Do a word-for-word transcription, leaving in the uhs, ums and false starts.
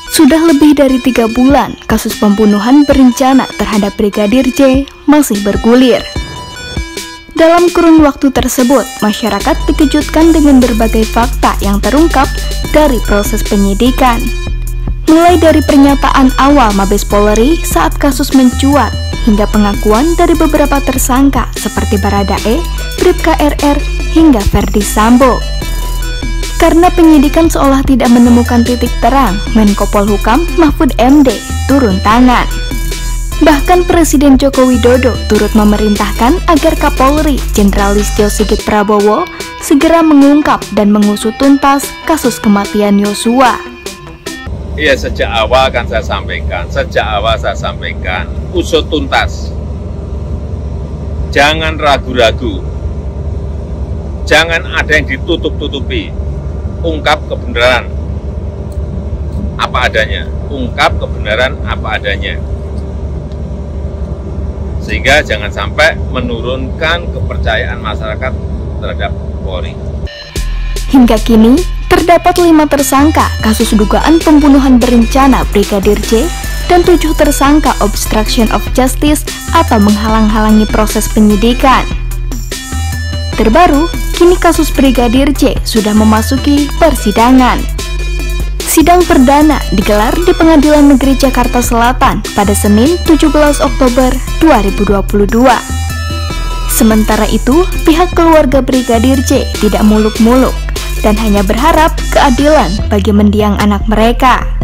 Sudah lebih dari tiga bulan, kasus pembunuhan berencana terhadap Brigadir J masih bergulir. Dalam kurun waktu tersebut, masyarakat dikejutkan dengan berbagai fakta yang terungkap dari proses penyidikan. Mulai dari pernyataan awal Mabes Polri saat kasus mencuat, hingga pengakuan dari beberapa tersangka seperti Baradae, Bribka R R, hingga Verdi Sambo. Karena penyidikan seolah tidak menemukan titik terang, Menko Polhukam Mahfud M D turun tangan. Bahkan Presiden Joko Widodo turut memerintahkan agar Kapolri Jenderal Listio Sigit Prabowo segera mengungkap dan mengusut tuntas kasus kematian Yosua. Iya, sejak awal kan saya sampaikan, sejak awal saya sampaikan, usut tuntas. Jangan ragu-ragu, jangan ada yang ditutup-tutupi. Ungkap kebenaran apa adanya, ungkap kebenaran apa adanya. Sehingga jangan sampai menurunkan kepercayaan masyarakat terhadap Polri. Hingga kini, terdapat lima tersangka kasus dugaan pembunuhan berencana Brigadir J dan tujuh tersangka obstruction of justice atau menghalang-halangi proses penyidikan. Terbaru, kini kasus Brigadir J sudah memasuki persidangan. Sidang perdana digelar di Pengadilan Negeri Jakarta Selatan pada Senin tujuh belas Oktober dua ribu dua puluh dua. Sementara itu, pihak keluarga Brigadir J tidak muluk-muluk dan hanya berharap keadilan bagi mendiang anak mereka.